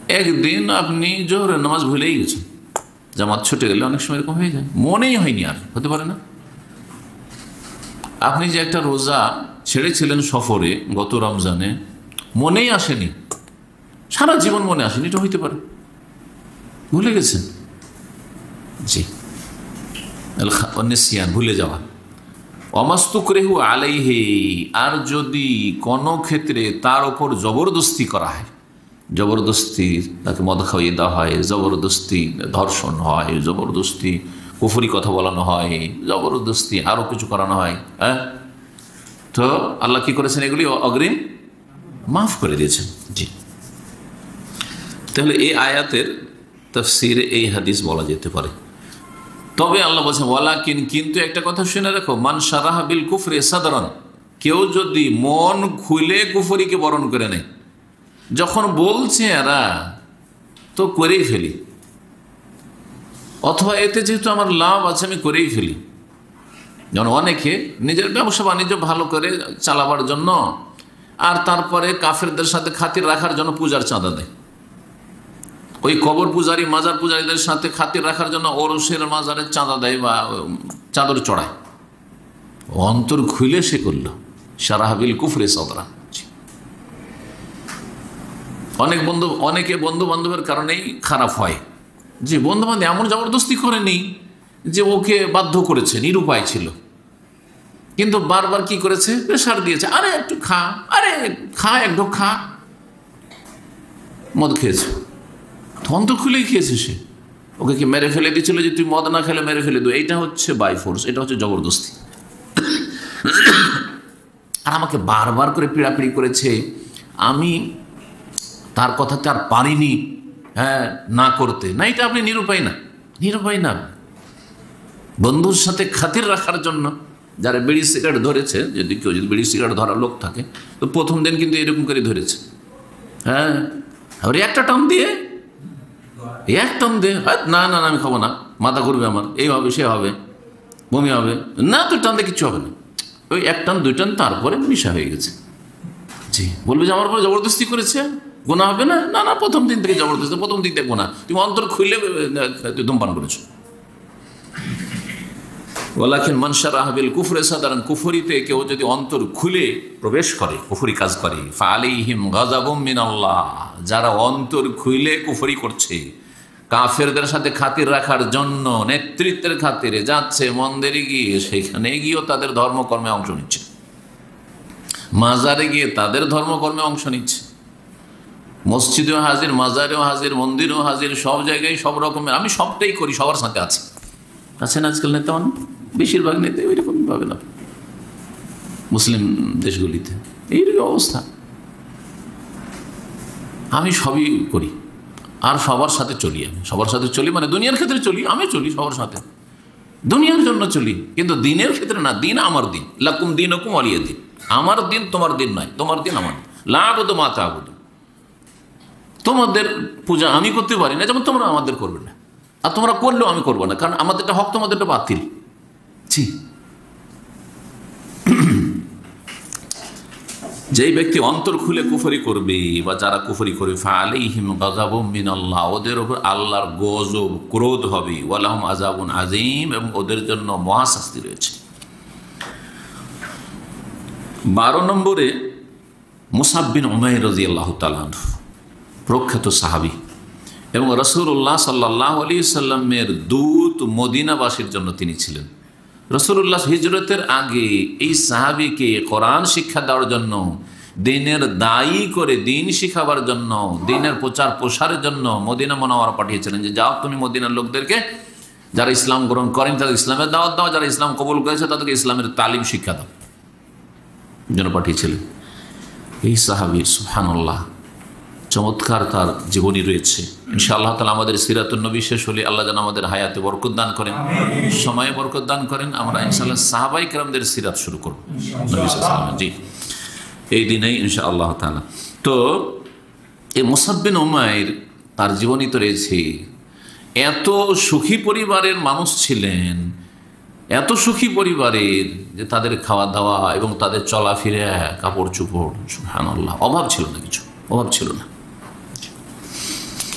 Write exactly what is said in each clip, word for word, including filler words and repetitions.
একদিন আপনি জোহরের নামাজ ভুলেই গেছেন, জামাত ছুটে গেলে অনেক সময় এরকম হয়ে যায়, মনেই হয়নি, আর হতে পারে না। আপনি যে একটা রোজা ছেড়েছিলেন সফরে গত রমজানে, মনেই আসেনি, সারা জীবন মনে আসেনি, এটা হইতে পারে, ভুলে গেছেন। জি, নিসিয়ান, ভুলে যাওয়া। অমাস্তুকরেহু আলাইহি, আর যদি কোনো ক্ষেত্রে তার ওপর জবরদস্তি করা হয়, জবরদস্তি তাকে মদ খাইয়ে দেওয়া হয়, জবরদস্তি ধর্ষণ হয়, জবরদস্তি কুফরি কথা বলানো হয়, জবরদস্তি আরও কিছু করানো হয়, হ্যাঁ, তো আল্লাহ কি করেছেন, এগুলি অগ্রিম মাফ করে দিয়েছেন। জি, তাহলে এই আয়াতের তাফসীরে এই হাদিস বলা যেতে পারে। তবে আল্লাহ বলছেন ওয়ালাকিন, কিন্তু একটা কথা শুনে রাখো, মান শারাহা বিল কুফরি সাদরান, কেউ যদি মন খুলে কুফরিকে বরণ করে নেয়, যখন বলছে এরা তো করেই ফেলি, অথবা এতে যেহেতু আমার লাভ আছে আমি করেই ফেলি। যেমন অনেকে নিজের ব্যবসা বাণিজ্য ভালো করে চালাবার জন্য আর তারপরে কাফেরদের সাথে খাতির রাখার জন্য পূজার চাঁদা দেয়, ওই কবর পূজারী মাজার পূজারীদের সাথে খাতির রাখার জন্য ওরসের মাজারের চাঁদা দেয় বা চাদর চড়ায়, অন্তর খুলে সে করল শারাহাবিল কুফরে সদরা। অনেক বন্ধু অনেকে বন্ধু বান্ধবের কারণেই খারাপ হয়, যে বন্ধু বান্ধব এমন জবরদস্তি করেনি যে ওকে বাধ্য করেছে, নিরুপায় ছিল, কিন্তু বারবার কি করেছে, প্রেশার দিয়েছে, আরে একটু খা, আরে খা, একটু খা, মদ খেয়েছে, অন্তর খুলেই খেয়েছে সে, ওকে কি মেরে ফেলে দিয়েছিল যে তুই মদ না খেলে মেরে ফেলে দো, এইটা হচ্ছে বাই ফোর্স, এটা হচ্ছে জবরদস্তি। আর আমাকে বারবার করে পিড়াপিড়ি করেছে, আমি তার কথাতে আর পারিনি হ্যাঁ না করতে, না, এটা আপনি নিরুপায় না, নিরুপায় না। বন্ধুর সাথে খাতির রাখার জন্য যারা বিড়ি সিগারেট ধরেছে, যদি কেউ যদি বিড়ি সিগারেট ধরার লোক থাকে, তো প্রথম দিন কিন্তু এরকম করে ধরেছে, হ্যাঁ, আর একটা টান দিয়ে এক টান দিয়ে, না না আমি খাবো না, মাথা ঘুরবে আমার, এই হবে সে হবে, বমি হবে, না তুই টান দিয়ে কিচ্ছু হবে না, ওই এক টান দুই টান, তারপরে মিশা হয়ে গেছে। জি, বলবে যে আমার উপরে জবরদস্তি করেছে, গোনা হবে না, না না প্রথম দিন থেকে জবরদস্তি, প্রথম দিন থেকে গোনা, তুমি অন্তর খুলে তুই ধূমপান করেছো। ওয়ালাকিন মান শারাহা বিল কুফরি সাদরান, কুফরিতে কেউ যদি অন্তর খুলে প্রবেশ করে, কুফরি কাজ করে, ফাআলাইহিম গাযাবুম মিনাল্লাহ, যারা অন্তর খুলে কুফরি করছে, কাফেরদের সাথে খাতির রাখার জন্য নেতৃত্বের খাতিরে যাচ্ছে মন্দিরে গিয়ে, সেখানে গিয়েও তাদের ধর্মকর্মে অংশ নিচ্ছে, মাজারে গিয়ে তাদের ধর্মকর্মে অংশ নিচ্ছে, মসজিদেও হাজির, মাজারেও হাজির, মন্দিরেও হাজির, সব জায়গায় সব রকমের, আমি সবটাই করি, সবার সাথে আছি। আছেন আজকাল নেতা, মানে বেশিরভাগ নেতা ওইরকম ভাবে না, মুসলিম দেশগুলিতে এইরকম অবস্থা, আমি সবই করি আর সবার সাথে চলি, আমি সবার সাথে চলি মানে দুনিয়ার ক্ষেত্রে চলি, আমি চলি সবার সাথে, দুনিয়ার জন্য চলি, কিন্তু দিনের ক্ষেত্রে না, দিন আমার দিন, লাকুম দীনুকুম ওয়ালিয়া দিন, আমার দিন তোমার দিন নয়, তোমার দিন আমার দিন, লা আবুদু মা তা'বুদুন, তোমাদের পূজা আমি করতে পারি না, যেমন তোমরা আমাদের করবে না, আর তোমরা করলেও আমি করবো না, কারণ আমাদেরটা হক, তোমাদেরটা বাতিল। জি, যেই ব্যক্তি অন্তর খুলে কুফরি করবে বা যারা কুফরি করবে, ফাআলাইহিম গাযাবুম মিনাল্লাহ, ওদের উপর আল্লাহর গজব, ক্রোধ হবে, ওয়ালাহুম আযাবুন আযীম, এবং ওদের জন্য মহাশাস্তি রয়েছে। বারো নম্বরে মুসাব বিন উমাইর রাদিয়াল্লাহু তাআলা আনহু, প্রখ্যাত সাহাবী এবং রাসূলুল্লাহ সাল্লাল্লাহু আলাইহি সাল্লামের দূত, মদিনাবাসীর জন্য তিনি ছিলেন। রাসূলুল্লাহ হিজরতের আগে এই সাহাবীকে কোরআন শিক্ষা দেওয়ার জন্য, দিনের দায়ী করে দিন শিখাবার জন্য, দিনের প্রচার প্রসারের জন্য মদিনা মুনাওয়ারা পাঠিয়েছিলেন, যে যাও তুমি মদিনার লোকদেরকে, যারা ইসলাম গ্রহণ করেন তাদের ইসলামের দাওয়াত দাও, যারা ইসলাম কবুল করেছে তাদেরকে ইসলামের তালিম শিক্ষা দাও জন্য পাঠিয়েছিলেন। এই সাহাবীর সুবহানাল্লাহ চমৎকার তার জীবনী রয়েছে। ইনশাআল্লাহ তাআলা আমাদের সিরাতুন নবী শেষ হলে আল্লাহ যেন আমাদের হায়াতে বরকত দান করেন, সময়ে বরকত দান করেন, আমরা ইনশাআল্লাহ সাহাবায়ে কেরামদের সিরাত শুরু করব নবী সাল্লাল্লাহু আলাইহি ওয়াসাল্লাম। জি, এই দিনেই ইনশাআল্লাহ তাআলা। তো এই মুসাব বিন উমাইর, তার জীবনী তো রয়েছে, এত সুখী পরিবারের মানুষ ছিলেন, এত সুখী পরিবারের যে তাদের খাওয়া দাওয়া এবং তাদের চলাফেরা, কাপড় চোপড়, সুবহানাল্লাহ, অভাব ছিল না, কিছু অভাব ছিল না।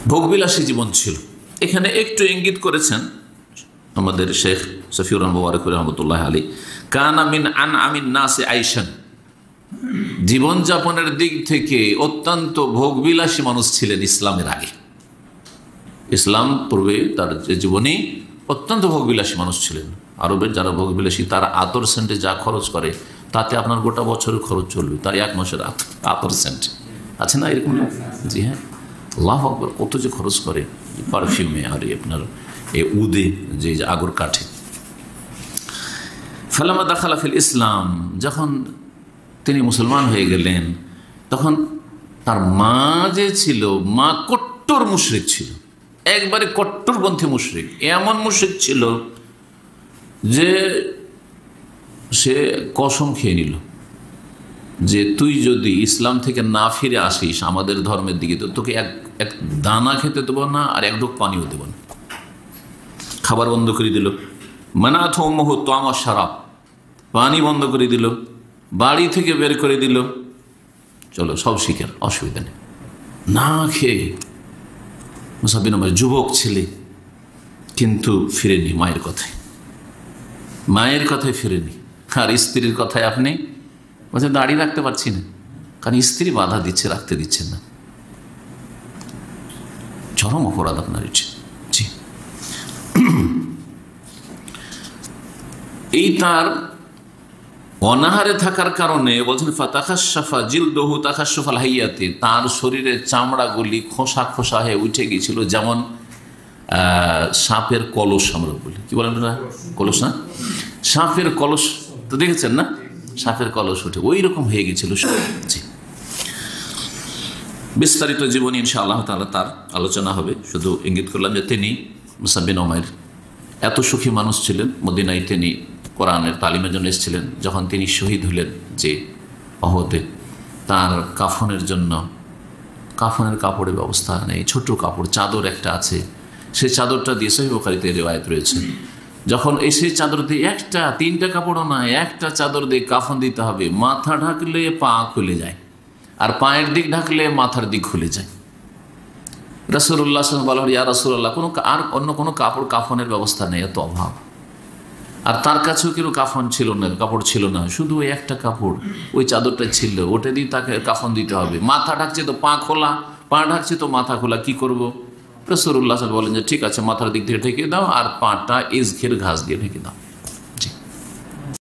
ভোগবিলাসী জীবন ছিল। এখানে একটু ইঙ্গিত করেছেন আমাদের শেখ শফিউর রহমান মুবারক রহমতুল্লাহ আলী, কানা মিন আন আমিন নাসে আইশান, জীবনযাপনের দিক থেকে অত্যন্ত ভোগবিলাসী মানুষ ছিলেন ইসলামের আগে। ইসলাম পূর্বে তার যে জীবনী অত্যন্ত ভোগবিলাসী মানুষ ছিলেন। আরবের যারা ভোগবিলাসী তারা আতর সেন্টে যা খরচ করে তাতে আপনার গোটা বছরের খরচ চলবে, তার এক মাসের আতর সেন্ট আছে না এরকম? জি হ্যাঁ, আল্লাহু আকবার, কত যে খরচ করে পারফিউমে আর আপনার এ উদে যে আগর কাঠে। ফালামা দাখালা ফিল ইসলাম, যখন তিনি মুসলমান হয়ে গেলেন তখন তার মা যে ছিল, মা কট্টর মুশরিক ছিল, একবারে কট্টরপন্থী মুশরিক। এমন মুশরিক ছিল যে সে কসম খেয়ে নিল যে তুই যদি ইসলাম থেকে না ফিরে আসিস আমাদের ধর্মের দিকে, তো তোকে এক এক দানা খেতে দেবো না, আর এক ঢোক পানিও দেবো না। খাবার বন্ধ করে দিল, মানাথ উম্মুহু তা'আম ওয়া শারাব, পানি বন্ধ করে দিল, বাড়ি থেকে বের করে দিল, চলো সব শিকার, অসুবিধা নেই। না খেয়ে মুসাব বিন উমাইর যুবক ছেলে, কিন্তু ফিরেনি মায়ের কথায়, মায়ের কথায় ফিরেনি। আর স্ত্রীর কথায় আপনি বলছেন দাঁড়িয়ে রাখতে পারছি না, কারণ স্ত্রী বাধা দিচ্ছে, রাখতে দিচ্ছেন না। চরম অপরাধ আপনার এটি। জি, এই তার অনাহারে থাকার কারণে বলছেন ফাতাখাশাফা জিলদহু তাখাশাফাল হাইয়াতি, তার শরীরের চামড়াগুলি খোসা খোসা হয়ে উঠে গিয়েছিল, যেমন সাপের কলস আমরা বলি, কি বলেন না কলস, না সাপের কলস তো দেখেছেন না, সাপের কলস উঠে ওই রকম হয়ে গেছিল। জি, বিস্তারিত জীবনী ইনশাআল্লাহ তাআলা তার আলোচনা হবে। শুধু ইঙ্গিত করলাম যে তিনি মুসাব বিন উমাইর এত সুখী মানুষ ছিলেন। মদিনায় তিনি কোরআনের তালিমের জন্য এসেছিলেন। যখন তিনি শহীদ হলেন যে অহদে, তার কাফনের জন্য কাফনের কাপড়ের ব্যবস্থা নেই, ছোট কাপড় চাদর একটা আছে, সেই চাদরটা দিয়ে সহিহ বুখারীতে রিওয়ায়াত রয়েছে, যখন এই সেই চাদর দিয়ে একটা তিনটা কাপড়ও না, একটা চাদর দিয়ে কাফন দিতে হবে, মাথা ঢাকলে পা খুলে যায়, আর পায়ের দিক ঢাকলে মাথার দিক খুলে যায়। রাসূলুল্লাহ সাল্লাল্লাহু আলাইহি ওয়াসাল্লাম বলেন, ইয়া রাসূলুল্লাহ, কোনো আর অন্য কোনো কাপড় কাফনের ব্যবস্থা নেই, এত অভাব। আর তার কাছেও কিন্তু কাফন ছিল না, কাপড় ছিল না, শুধু ওই একটা কাপড়, ওই চাদরটা ছিল, ওটা দিয়ে তাকে কাফন দিতে হবে। মাথা ঢাকছে তো পা খোলা, পা ঢাকছে তো মাথা খোলা, কি করব? রাসূলুল্লাহ সাল্লাল্লাহু আলাইহি ওয়াসাল্লাম বলেন যে ঠিক আছে, মাথার দিক থেকে ঢেকে দাও, আর পাটা ইজখের ঘাস দিয়ে ঢেকে দাও।